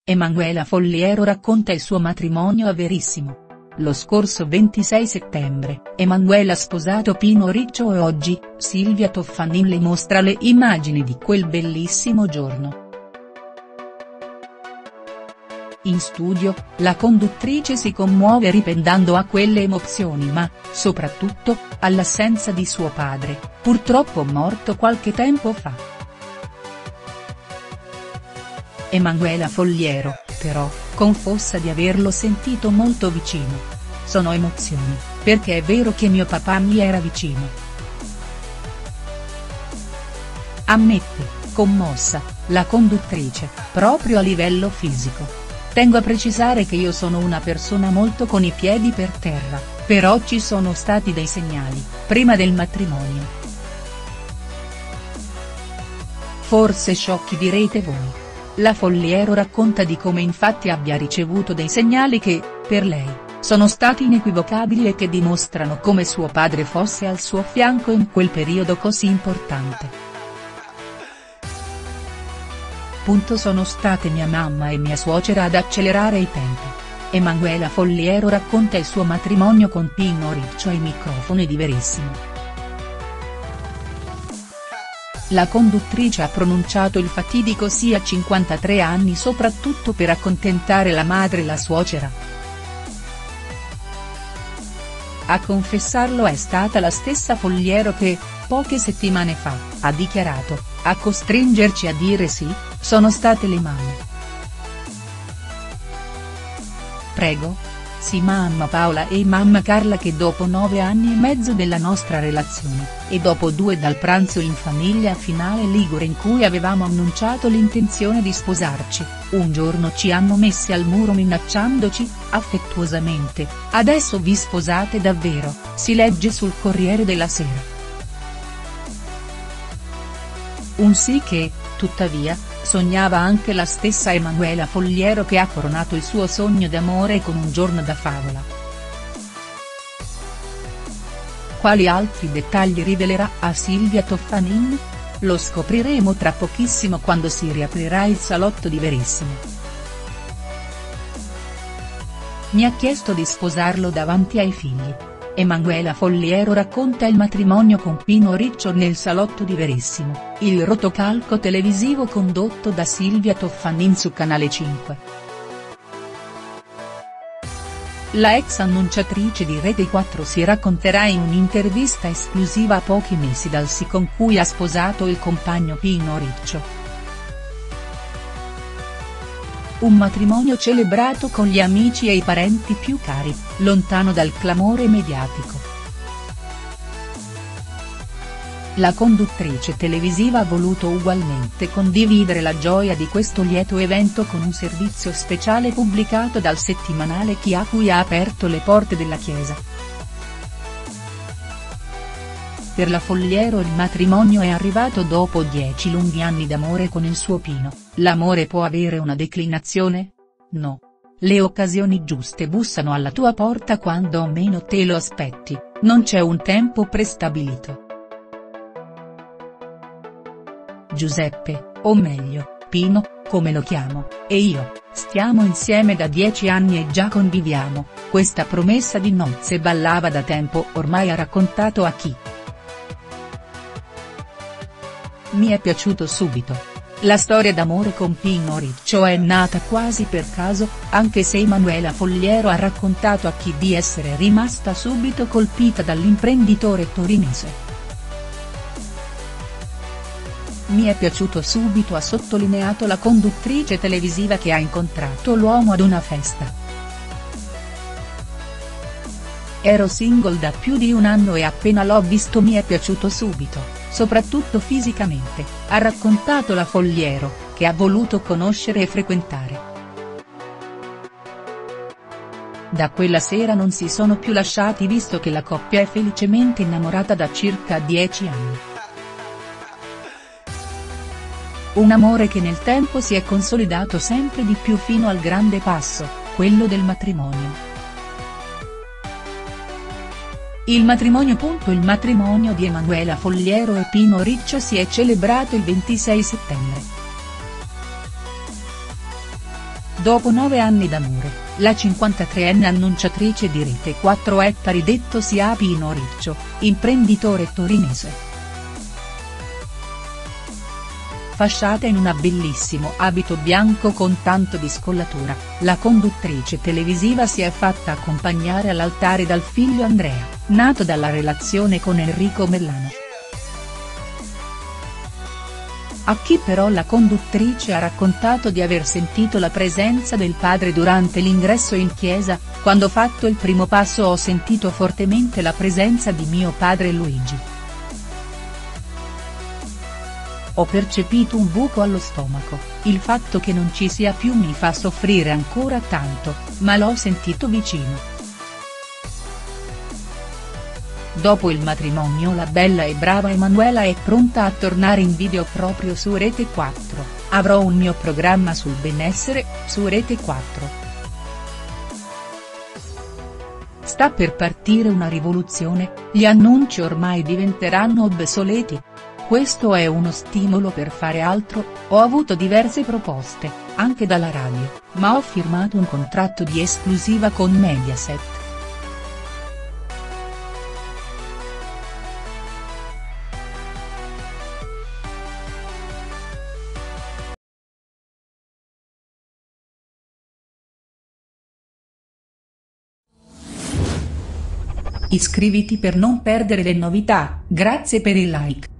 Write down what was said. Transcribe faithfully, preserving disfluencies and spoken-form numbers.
Emanuela Folliero racconta il suo matrimonio a Verissimo. Lo scorso ventisei settembre, Emanuela ha sposato Pino Riccio e oggi, Silvia Toffanin le mostra le immagini di quel bellissimo giorno. In studio, la conduttrice si commuove ripensando a quelle emozioni ma, soprattutto, all'assenza di suo padre, purtroppo morto qualche tempo fa. Emanuela Folliero, però, confessa di averlo sentito molto vicino. Sono emozioni, perché è vero che mio papà mi era vicino. Ammette, commossa, la conduttrice, proprio a livello fisico. Tengo a precisare che io sono una persona molto con i piedi per terra, però ci sono stati dei segnali, prima del matrimonio. Forse sciocchi direte voi. La Folliero racconta di come infatti abbia ricevuto dei segnali che, per lei, sono stati inequivocabili e che dimostrano come suo padre fosse al suo fianco in quel periodo così importante. Punto sono state mia mamma e mia suocera ad accelerare i tempi. Emanuela Folliero racconta il suo matrimonio con Pino Riccio ai microfoni di Verissimo. La conduttrice ha pronunciato il fatidico sì a cinquantatré anni soprattutto per accontentare la madre e la suocera. A confessarlo è stata la stessa Folliero che, poche settimane fa, ha dichiarato, a costringerci a dire sì, sono state le mamme. Prego? Sì mamma Paola e mamma Carla che dopo nove anni e mezzo della nostra relazione, e dopo due dal pranzo in famiglia finale ligure in cui avevamo annunciato l'intenzione di sposarci, un giorno ci hanno messi al muro minacciandoci, affettuosamente, adesso vi sposate davvero, si legge sul Corriere della Sera. Un sì che, tuttavia, sognava anche la stessa Emanuela Folliero che ha coronato il suo sogno d'amore con un giorno da favola. Quali altri dettagli rivelerà a Silvia Toffanin? Lo scopriremo tra pochissimo quando si riaprirà il salotto di Verissimo. Mi ha chiesto di sposarlo davanti ai figli. Emanuela Folliero racconta il matrimonio con Pino Riccio nel salotto di Verissimo, il rotocalco televisivo condotto da Silvia Toffanin su Canale cinque. La ex annunciatrice di Rete quattro si racconterà in un'intervista esclusiva a pochi mesi dal sì con cui ha sposato il compagno Pino Riccio. Un matrimonio celebrato con gli amici e i parenti più cari, lontano dal clamore mediatico. La conduttrice televisiva ha voluto ugualmente condividere la gioia di questo lieto evento con un servizio speciale pubblicato dal settimanale Chi a cui ha aperto le porte della chiesa. Per la Folliero il matrimonio è arrivato dopo dieci lunghi anni d'amore con il suo Pino. L'amore può avere una declinazione? No. Le occasioni giuste bussano alla tua porta quando meno te lo aspetti, non c'è un tempo prestabilito. Giuseppe, o meglio, Pino, come lo chiamo, e io, stiamo insieme da dieci anni e già conviviamo, questa promessa di nozze ballava da tempo ormai, ha raccontato a Chi. Mi è piaciuto subito. La storia d'amore con Pino Riccio è nata quasi per caso, anche se Emanuela Folliero ha raccontato a Chi di essere rimasta subito colpita dall'imprenditore torinese. Mi è piaciuto subito, ha sottolineato la conduttrice televisiva che ha incontrato l'uomo ad una festa. Ero single da più di un anno e appena l'ho visto mi è piaciuto subito, soprattutto fisicamente, ha raccontato la Folliero, che ha voluto conoscere e frequentare. Da quella sera non si sono più lasciati visto che la coppia è felicemente innamorata da circa dieci anni. Un amore che nel tempo si è consolidato sempre di più fino al grande passo, quello del matrimonio. Il matrimonio. Il matrimonio di Emanuela Folliero e Pino Riccio si è celebrato il ventisei settembre. Dopo nove anni d'amore, la cinquantatreenne annunciatrice di Rete quattro è paridettosi a Pino Riccio, imprenditore torinese. Fasciata in un bellissimo abito bianco con tanto di scollatura, la conduttrice televisiva si è fatta accompagnare all'altare dal figlio Andrea, nato dalla relazione con Enrico Mellano. A chi però la conduttrice ha raccontato di aver sentito la presenza del padre durante l'ingresso in chiesa: "Quando ho fatto il primo passo ho sentito fortemente la presenza di mio padre Luigi. Ho percepito un buco allo stomaco, il fatto che non ci sia più mi fa soffrire ancora tanto, ma l'ho sentito vicino". Dopo il matrimonio la bella e brava Emanuela è pronta a tornare in video proprio su Rete quattro, "Avrò un mio programma sul benessere, su Rete quattro. Sta per partire una rivoluzione, gli annunci ormai diventeranno obsoleti. Questo è uno stimolo per fare altro, ho avuto diverse proposte, anche dalla radio, ma ho firmato un contratto di esclusiva con Mediaset". Iscriviti per non perdere le novità, grazie per il like.